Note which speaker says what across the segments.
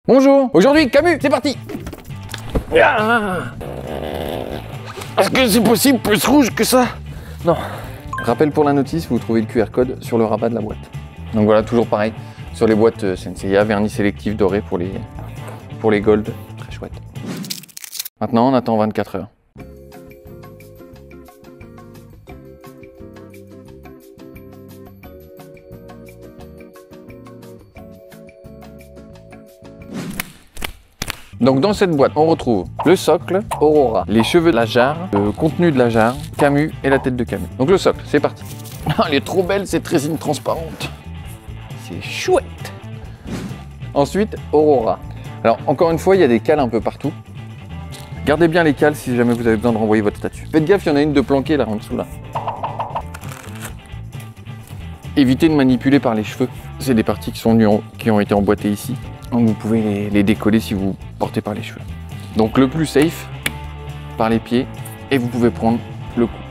Speaker 1: Bonjour. Aujourd'hui, Camus, c'est parti. Est-ce que c'est possible plus rouge que ça? Non. Rappel pour la notice, vous trouvez le QR code sur le rabat de la boîte. Donc voilà, toujours pareil. Sur les boîtes Senseiya, vernis sélectif doré pour les gold. Très chouette. Maintenant, on attend 24 heures. Donc dans cette boîte, on retrouve le socle, Aurora, les cheveux de la jarre, le contenu de la jarre, Camus et la tête de Camus. Donc le socle, c'est parti. Elle est trop belle cette résine transparente. C'est chouette. Ensuite, Aurora. Alors encore une fois, il y a des cales un peu partout. Gardez bien les cales si jamais vous avez besoin de renvoyer votre statue. Faites gaffe, il y en a une de planquée là en dessous là. Évitez de manipuler par les cheveux. C'est des parties qui ont été emboîtées ici. Donc vous pouvez les décoller si vous portez par les cheveux. Donc le plus safe, par les pieds, et vous pouvez prendre le cou.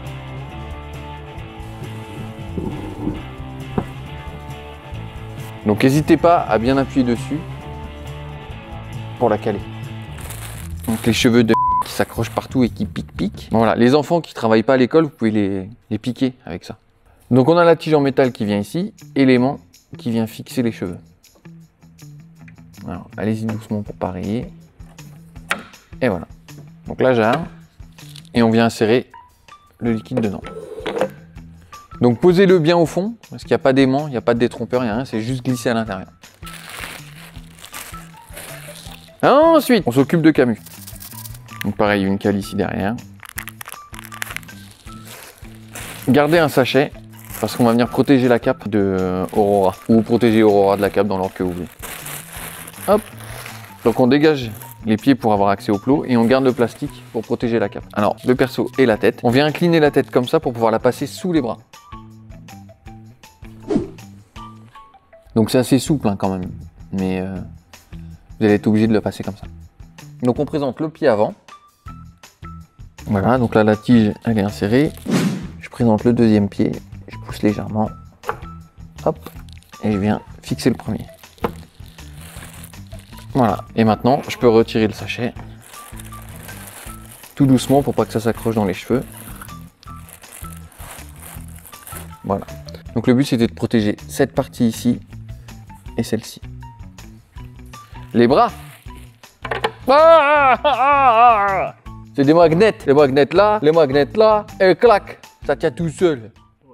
Speaker 1: Donc n'hésitez pas à bien appuyer dessus pour la caler. Donc les cheveux de qui s'accrochent partout et qui piquent. Voilà, les enfants qui ne travaillent pas à l'école, vous pouvez les piquer avec ça. Donc on a la tige en métal qui vient ici, et l'aimant qui vient fixer les cheveux. Alors, allez-y doucement pour pas rayer. Et voilà. Donc la jarre. Et on vient insérer le liquide dedans. Donc posez-le bien au fond, parce qu'il n'y a pas d'aimant, il n'y a pas de détrompeur, il n'y a rien, c'est juste glisser à l'intérieur. Ensuite, on s'occupe de Camus. Donc pareil, une cale ici derrière. Gardez un sachet, parce qu'on va venir protéger la cape de Aurora. Ou protéger Aurora de la cape dans l'ordre que vous voulez. Hop. Donc on dégage les pieds pour avoir accès au plot et on garde le plastique pour protéger la cape. Alors le perso et la tête. On vient incliner la tête comme ça pour pouvoir la passer sous les bras. Donc c'est assez souple hein, quand même, mais vous allez être obligé de le passer comme ça. Donc on présente le pied avant. Voilà, donc là la tige elle est insérée. Je présente le deuxième pied, je pousse légèrement. Hop, et je viens fixer le premier. Voilà, et maintenant je peux retirer le sachet tout doucement pour pas que ça s'accroche dans les cheveux. Voilà, donc le but c'était de protéger cette partie ici et celle-ci. Les bras, c'est des magnets, les magnets là, et clac, ça tient tout seul.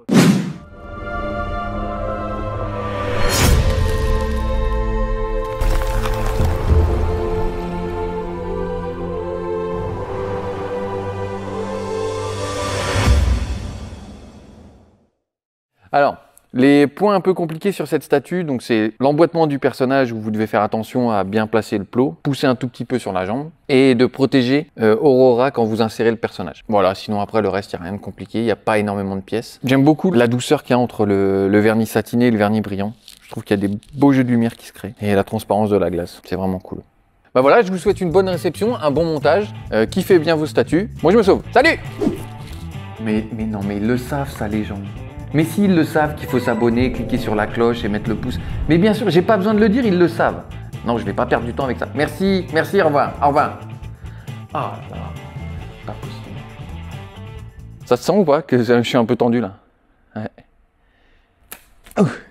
Speaker 1: Alors, les points un peu compliqués sur cette statue, donc c'est l'emboîtement du personnage où vous devez faire attention à bien placer le plot, pousser un tout petit peu sur la jambe et de protéger Aurora quand vous insérez le personnage. Voilà, sinon après le reste, il n'y a rien de compliqué, il n'y a pas énormément de pièces. J'aime beaucoup la douceur qu'il y a entre le vernis satiné et le vernis brillant. Je trouve qu'il y a des beaux jeux de lumière qui se créent et la transparence de la glace, c'est vraiment cool. Bah voilà, je vous souhaite une bonne réception, un bon montage, kiffez bien vos statues. Moi je me sauve, salut! Mais non, mais ils le savent ça les gens. Mais s'ils le savent qu'il faut s'abonner, cliquer sur la cloche et mettre le pouce. Mais bien sûr, j'ai pas besoin de le dire, ils le savent. Non, je vais pas perdre du temps avec ça. Merci, merci, au revoir, au revoir. Ah là là, pas possible. Ça se sent ou pas que je suis un peu tendu là? Ouais.